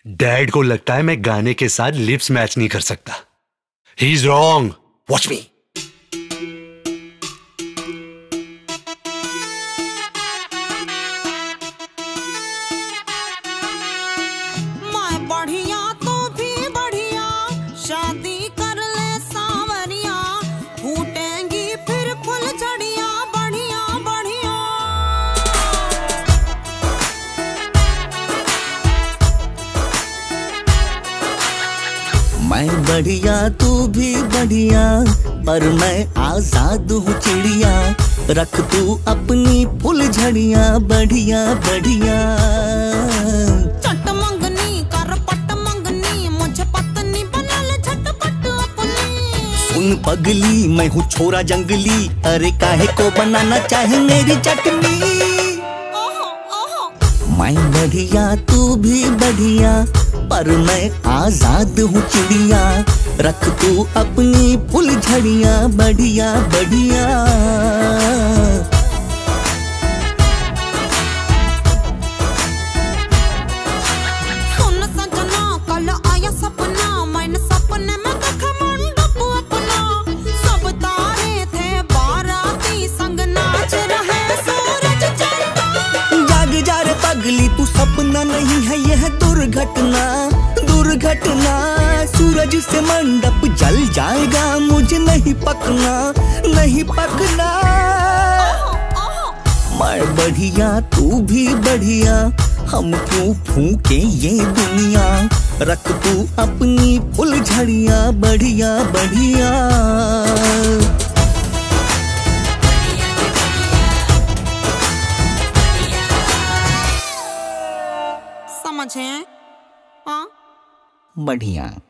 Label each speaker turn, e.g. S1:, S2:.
S1: Dad को लगता है मैं गाने के साथ लिप्स मैच नहीं कर सकता। He is wrong, watch me.
S2: बढ़िया तू भी बढ़िया, शादी कर ले सावरिया, फूटेंगी फिर फुलझड़ियां, बढ़िया बढ़िया।
S3: मैं बढ़िया तू भी बढ़िया, पर मैं आजाद हूँ चिड़िया, रख तू अपनी फुलझड़ियां, बढ़िया बढ़िया। सुन पगली, मैं हूँ छोरा जंगली, अरे काहे को बनाना चाहे मेरी चटनी। मैं बढ़िया तू भी बढ़िया, पर मैं आजाद हूँ चिड़िया, रख तू अपनी फुलझड़ियां, बढ़िया बढ़िया।
S2: सुन सजना कल आया सपना, मैंने सपने में देखा मंडप अपना, सब तारे थे बाराती, संग नाच रहे सूरज चंदा।
S3: जाग जा रे पगली, तू सपना नहीं है यह दुर्घटना, दुर्घटना। सूरज से मंडप जल जाएगा, मुझे नहीं पकना, नहीं पकना। मैं बढ़िया तू भी बढ़िया, हम क्यों फूके ये दुनिया, रख तू अपनी फुलझड़ियां, बढ़िया बढ़िया।
S2: समझे? हाँ
S3: बढ़िया।